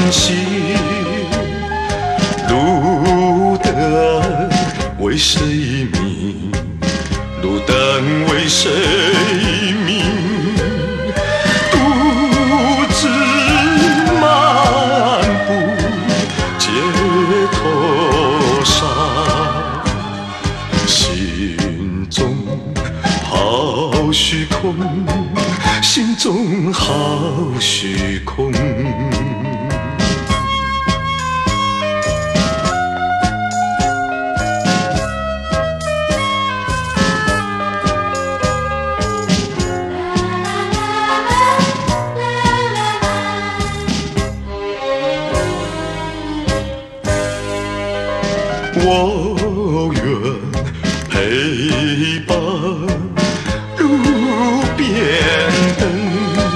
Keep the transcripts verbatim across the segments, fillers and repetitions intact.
行，路灯为谁明？路灯为谁明？独自漫步街头上，心中好虚空，心中好虚空。我愿陪伴路边灯，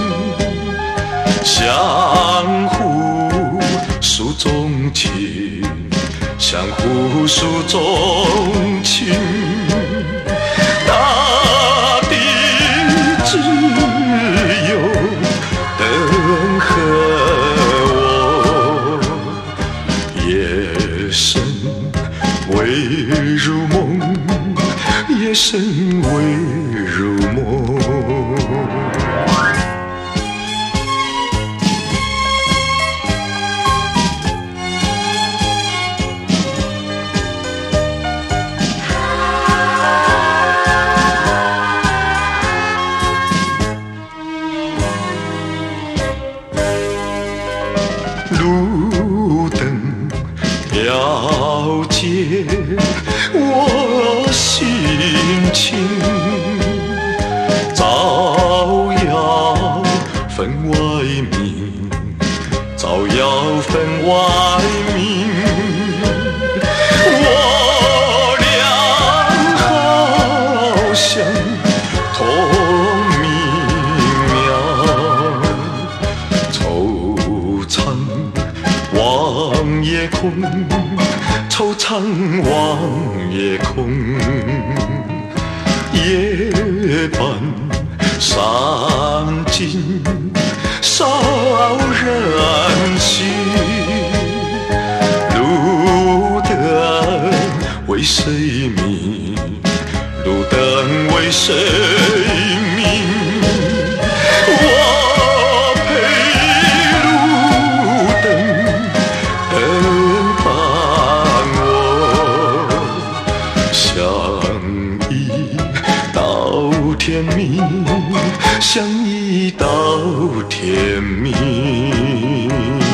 相互诉衷情，相互诉衷情。大地只有等和我，夜深未入梦，夜深未入梦。路灯了解我心情，照耀分外明，照耀分外明。我俩好像同命杳怅望夜空，惆怅望夜空。夜半三更少人行，路灯为谁明？路灯为谁明？天明，相依到天明。